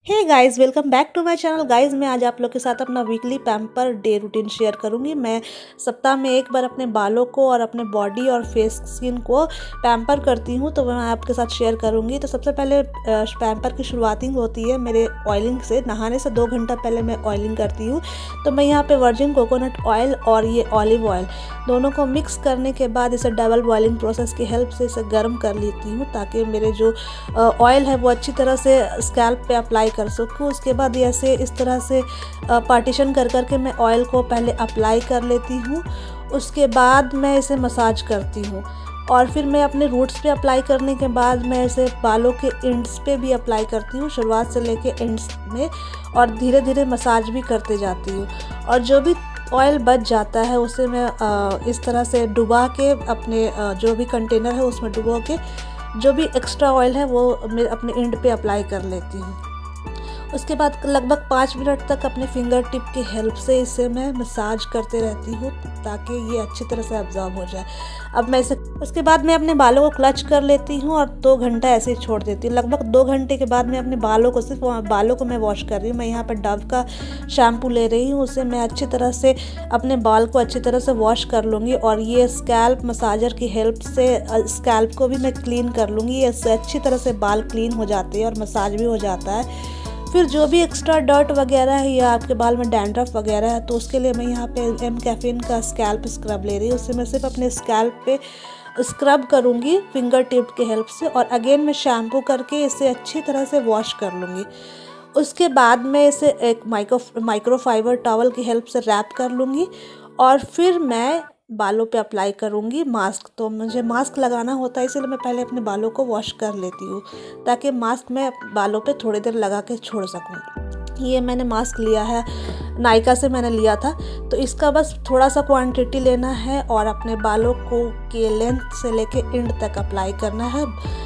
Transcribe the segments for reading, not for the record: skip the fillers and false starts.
Hey guys, welcome back to my channel. Guys, मैं आज आप लोग के साथ अपना weekly pamper day routine share करूंगी। मैं सप्ताह में एक बार अपने बालों को और अपने बॉडी और फेस स्किन को पैम्पर करती हूं, तो मैं आपके साथ शेयर करूंगी। तो सबसे पहले पैम्पर की शुरुआतिंग होती है मेरे ऑयलिंग से। नहाने से 2 घंटा पहले मैं ऑयलिंग करती हूँ। तो मैं यहाँ पे वर्जिन कोकोनट ऑयल और ये ऑलिव ऑयल दोनों को मिक्स करने के बाद इसे डबल बॉइलिंग प्रोसेस की हेल्प से इसे गर्म कर लेती हूँ, ताकि मेरे जो ऑयल है वो अच्छी तरह से स्कैल्प पे अप्लाई कर सकूँ। उसके बाद ऐसे इस तरह से पार्टीशन कर करके मैं ऑयल को पहले अप्लाई कर लेती हूँ। उसके बाद मैं इसे मसाज करती हूँ और फिर मैं अपने रूट्स पे अप्लाई करने के बाद मैं इसे बालों के एंड्स पे भी अप्लाई करती हूँ, शुरुआत से लेके एंड्स में, और धीरे धीरे मसाज भी करते जाती हूँ। और जो भी ऑयल बच जाता है उसे मैं इस तरह से डुबा के अपने जो भी कंटेनर है उसमें डुबो के जो भी एक्स्ट्रा ऑयल है वो मैं अपने एंड पे अप्लाई कर लेती हूँ। उसके बाद लगभग 5 मिनट तक अपने फिंगर टिप की हेल्प से इसे मैं मसाज करते रहती हूँ, ताकि ये अच्छी तरह से अब्जॉर्ब हो जाए। अब मैं इसे उसके बाद मैं अपने बालों को क्लच कर लेती हूँ और 2 घंटा ऐसे ही छोड़ देती हूँ। लगभग 2 घंटे के बाद मैं अपने बालों को सिर्फ बालों को मैं वॉश कर रही हूँ। मैं यहाँ पर डव का शैम्पू ले रही हूँ, उसे मैं अच्छी तरह से अपने बाल को अच्छी तरह से वॉश कर लूँगी और ये स्कैल्प मसाजर की हेल्प से स्कैल्प को भी मैं क्लीन कर लूँगी। इससे अच्छी तरह से बाल क्लीन हो जाते हैं और मसाज भी हो जाता है। फिर जो भी एक्स्ट्रा डर्ट वगैरह है या आपके बाल में डैंड्रफ वगैरह है, तो उसके लिए मैं यहाँ पे एम कैफीन का स्कैल्प स्क्रब ले रही हूँ। उससे मैं सिर्फ अपने स्कैल्प पे स्क्रब करूँगी फिंगर टिप की हेल्प से, और अगेन मैं शैम्पू करके इसे अच्छी तरह से वॉश कर लूँगी। उसके बाद मैं इसे एक माइक्रोफाइबर टॉवल की हेल्प से रैप कर लूँगी और फिर मैं बालों पे अप्लाई करूँगी मास्क। तो मुझे मास्क लगाना होता है, इसलिए मैं पहले अपने बालों को वॉश कर लेती हूँ, ताकि मास्क मैं बालों पे थोड़ी देर लगा के छोड़ सकूँ। ये मैंने मास्क लिया है, नायका से मैंने लिया था। तो इसका बस थोड़ा सा क्वांटिटी लेना है और अपने बालों को के लेंथ से लेके एंड तक अप्लाई करना है,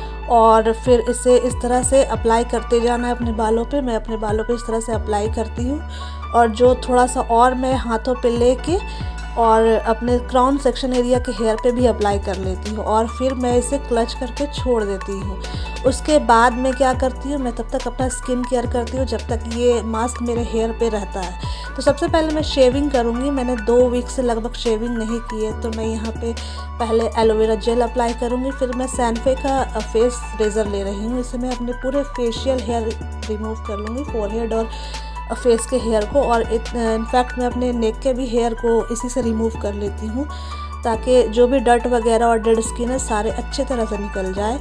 और फिर इसे इस तरह से अप्लाई करते जाना है अपने बालों पे। मैं अपने बालों पे इस तरह से अप्लाई करती हूँ, और जो थोड़ा सा और मैं हाथों पे लेके और अपने क्राउन सेक्शन एरिया के हेयर पे भी अप्लाई कर लेती हूँ, और फिर मैं इसे क्लच करके छोड़ देती हूँ। उसके बाद मैं क्या करती हूँ, मैं तब तक अपना स्किन केयर करती हूँ जब तक ये मास्क मेरे हेयर पे रहता है। तो सबसे पहले मैं शेविंग करूँगी। मैंने 2 वीक से लगभग शेविंग नहीं की है, तो मैं यहाँ पे पहले एलोवेरा जेल अप्लाई करूँगी। फिर मैं सैनफे का फेस रेज़र ले रही हूँ। इसे मैं अपने पूरे फेशियल हेयर रिमूव कर लूँगी, फोरहेड और फेस के हेयर को, और इनफैक्ट मैं अपने नेक के भी हेयर को इसी से रिमूव कर लेती हूँ, ताकि जो भी डर्ट वगैरह और डेड स्किन है सारे अच्छे तरह से निकल जाए।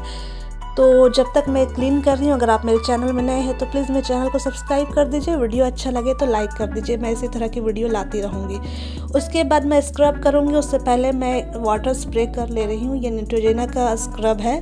तो जब तक मैं क्लीन कर रही हूँ, अगर आप मेरे चैनल में नए हैं तो प्लीज़ मेरे चैनल को सब्सक्राइब कर दीजिए। वीडियो अच्छा लगे तो लाइक कर दीजिए, मैं इसी तरह की वीडियो लाती रहूँगी। उसके बाद मैं स्क्रब करूँगी। उससे पहले मैं वाटर स्प्रे कर ले रही हूँ। ये न्यूट्रोजेना का स्क्रब है,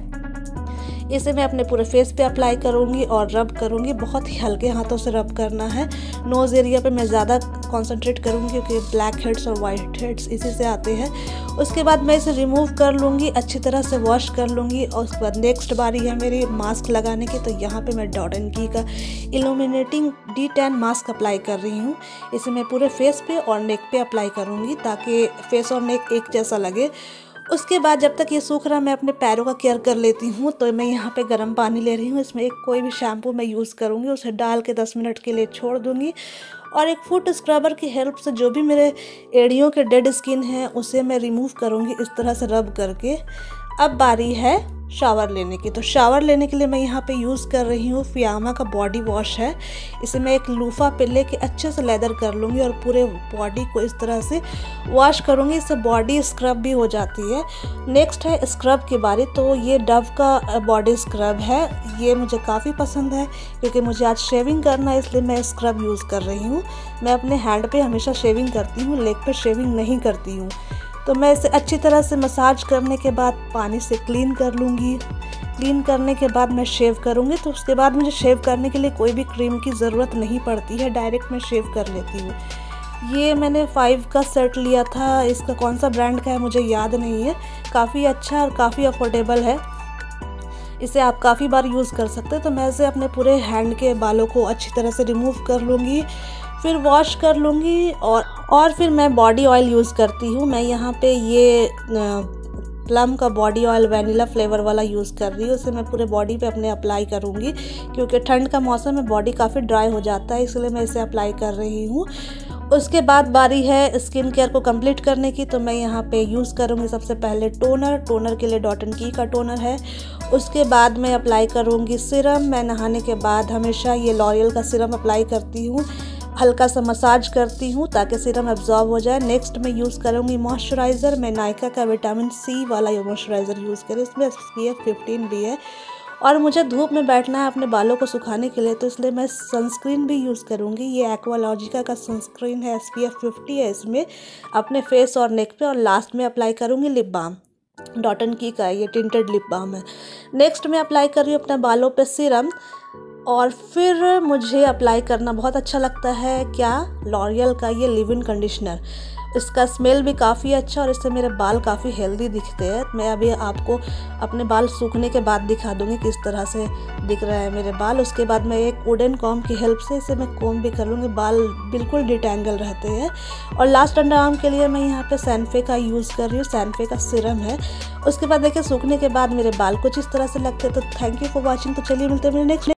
इसे मैं अपने पूरे फेस पे अप्लाई करूँगी और रब करूँगी। बहुत ही हल्के हाथों से रब करना है। नोज़ एरिया पे मैं ज़्यादा कंसंट्रेट करूँगी, क्योंकि ब्लैक हेड्स और वाइट हेड्स इसी से आते हैं। उसके बाद मैं इसे रिमूव कर लूँगी, अच्छी तरह से वॉश कर लूँगी। और उसके बाद नेक्स्ट बारी है मेरी मास्क लगाने की। तो यहाँ पे मैं डॉट एंड की का इल्यूमिनेटिंग D10 मास्क अप्लाई कर रही हूँ। इसे मैं पूरे फेस पे और नेक पे अप्लाई करूँगी, ताकि फेस और नेक एक जैसा लगे। उसके बाद जब तक ये सूख रहा, मैं अपने पैरों का केयर कर लेती हूँ। तो मैं यहाँ पे गर्म पानी ले रही हूँ। इसमें कोई भी शैम्पू मैं यूज़ करूँगी, उसे डाल के 10 मिनट के लिए छोड़ दूँगी, और एक फुट स्क्रबर की हेल्प से जो भी मेरे एड़ियों के डेड स्किन है उसे मैं रिमूव करूँगी, इस तरह से रब करके। अब बारी है शावर लेने की। तो शावर लेने के लिए मैं यहाँ पे यूज़ कर रही हूँ फियामा का बॉडी वॉश है। इसे मैं एक लूफा पे लेके अच्छे से लेदर कर लूँगी और पूरे बॉडी को इस तरह से वॉश करूँगी। इससे बॉडी स्क्रब भी हो जाती है। नेक्स्ट है स्क्रब की बारी। तो ये डव का बॉडी स्क्रब है। ये मुझे काफ़ी पसंद है, क्योंकि मुझे आज शेविंग करना है, इसलिए मैं स्क्रब यूज़ कर रही हूँ। मैं अपने हैंड पे हमेशा शेविंग करती हूँ, लेग पे शेविंग नहीं करती हूँ। तो मैं इसे अच्छी तरह से मसाज करने के बाद पानी से क्लीन कर लूँगी। क्लीन करने के बाद मैं शेव करूँगी। तो उसके बाद मुझे शेव करने के लिए कोई भी क्रीम की ज़रूरत नहीं पड़ती है, डायरेक्ट मैं शेव कर लेती हूँ। ये मैंने 5 का सेट लिया था। इसका कौन सा ब्रांड का है मुझे याद नहीं है। काफ़ी अच्छा और काफ़ी अफोर्डेबल है। इसे आप काफ़ी बार यूज़ कर सकते हैं। तो मैं इसे अपने पूरे हैंड के बालों को अच्छी तरह से रिमूव कर लूँगी, फिर वॉश कर लूँगी, और फिर मैं बॉडी ऑयल यूज़ करती हूँ। मैं यहाँ पे ये प्लम का बॉडी ऑयल वैनिला फ्लेवर वाला यूज़ कर रही हूँ। उसे मैं पूरे बॉडी पे अपने अप्लाई करूँगी क्योंकि ठंड का मौसम में बॉडी काफ़ी ड्राई हो जाता है, इसलिए मैं इसे अप्लाई कर रही हूँ। उसके बाद बारी है स्किन केयर को कंप्लीट करने की, तो मैं यहाँ पे यूज़ करूँगी सबसे पहले टोनर के लिए डॉट एंड की का टोनर है। उसके बाद मैं अप्लाई करूँगी सीरम। मैं नहाने के बाद हमेशा ये लॉरियल का सीरम अप्लाई करती हूँ, हल्का सा मसाज करती हूँ ताकि सीरम एब्जॉर्ब हो जाए। नेक्स्ट मैं यूज़ करूँगी मॉइस्चराइज़र। मैं नायका का विटामिन सी वाला ये मॉइस्चराइज़र यूज़ करें, इसमें SPF 15 भी है और मुझे धूप में बैठना है अपने बालों को सुखाने के लिए, तो इसलिए मैं सनस्क्रीन भी यूज़ करूँगी। ये एक्वालॉजिका का सनस्क्रीन है, SPF 50 है इसमें, अपने फेस और नेक पे। और लास्ट में अप्लाई करूँगी लिप बाम, डॉट एंड की का ये टिंटेड लिप बाम है। नेक्स्ट मैं अप्लाई कर रही हूँ अपने बालों पे सीरम, और फिर मुझे अप्लाई करना बहुत अच्छा लगता है क्या, लॉरियल का ये लिव इन कंडीशनर। इसका स्मेल भी काफ़ी अच्छा और इससे मेरे बाल काफ़ी हेल्दी दिखते हैं। मैं अभी आपको अपने बाल सूखने के बाद दिखा दूँगी किस तरह से दिख रहा है मेरे बाल। उसके बाद मैं एक वुडन कॉम्ब की हेल्प से इसे मैं कॉम्ब भी कर लूँगी, बाल बिल्कुल डिटेंगल रहते हैं। और लास्ट अंडर आर्म के लिए मैं यहाँ पे सैनफे का यूज़ कर रही हूँ, सैनफे का सीरम है। उसके बाद देखिए सूखने के बाद मेरे बाल कुछ इस तरह से लगते हैं। तो थैंक यू फॉर वॉचिंग। तो चलिए मिलते हैं मेरे नेक्स्ट